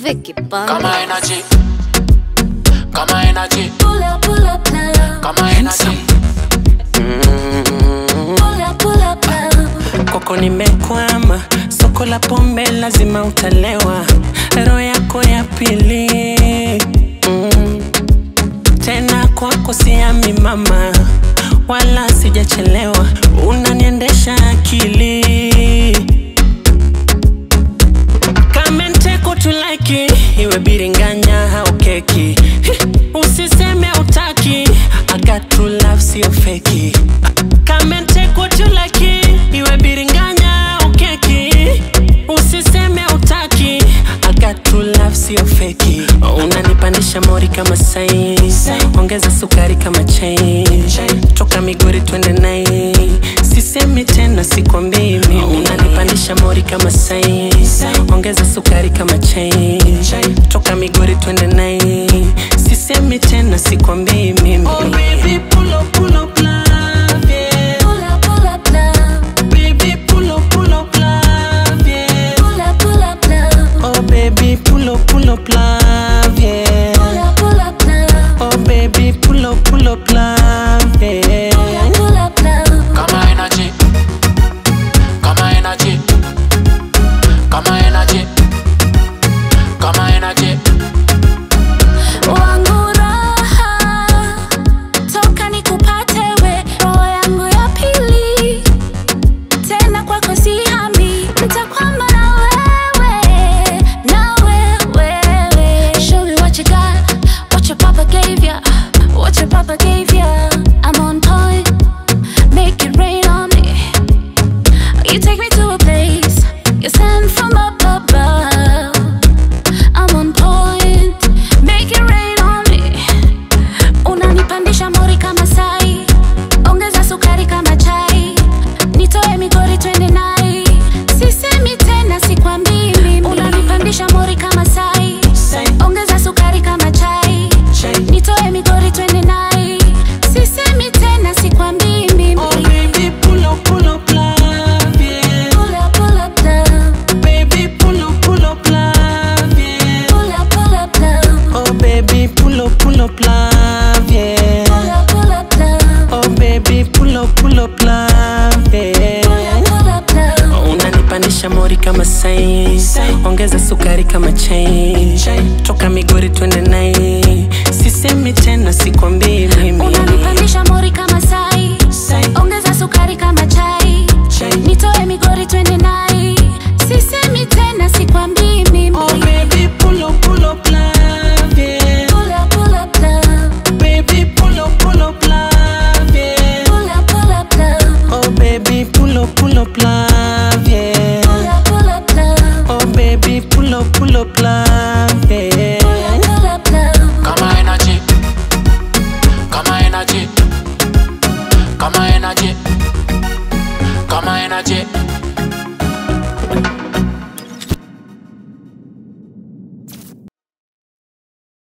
VickyPondis. Kama energy, kama energy. Pull up now. Kama energy. Pull up now. Koko nimekwama, soko la pombe lazima utalewa. Roho yako ya pili tena kwako siami mama, wala sijachelewa, unaniendesha akili. Kama nteko tulaki, iwe biringanya hao keki. Usiseme utaki, I got true love sio feki. Kama nteko tulaki, iwe biringanya hao keki. Usiseme utaki, I got true love sio feki. Unanipandisha mori kama sai, ongeza sukari kama chai. Toka Migori twende nai, sisemi tena sikwambii mimi. Unanipandisha mori kama sai, ongeza sukari kama chai. Toka Migori twende nai, sisemi tena sikwambii mimi. Oh baby pull up love, yeah. Pull up love. Baby pull up love, yeah. Pull up love. Oh baby pull up love, yeah. Pull up love. Oh baby pull up love, yeah. Pull up love. Kama energy, kama energy. Kama energy, kama energy. Wangu raha, toka nikupate we, roho yangu ya pili. Tena kwako sihami, nitakwama na wewe. Show me what you got, what your papa gave ya, what your papa gave ya. I'm on point, make it rain on me. You take me to a place, you send from up above. I'm on point, make it rain on me. Unanipandisha mori kama sai, ongeza sukari kama chai. Nitoe Migori twende nai, sisemi tena sikwambii mimi. Unanipandisha mori kama sai, ongeza sukari kama chai. Nitoe Migori twende nai, sisemi tena sikwambii mimi. Oh baby pull up love, yeah. Pull up love. Baby pull up love, yeah. Pull up love. Oh baby pull up love, yeah. Pull up love. Oh baby pull up love, yeah. Pull up love. Unanipandisha mori kama sai, ongeza sukari kama chai. Toka Migori twende nai, sisemi tena sikwambii mimi. Unanipandisha mori kama sai, ongeza sukari kama chai. Nitoe Migori twende nai, sisemi tena sikwambii mimi. Oh baby pull up love, yeah. Pull up love. Baby pull up love, yeah. Pull up love. Oh baby pull up love, yeah. Pull up love. Oh baby pull up love, yeah. Pull up love. Kama energy, kama energy. Kama energy, kama energy.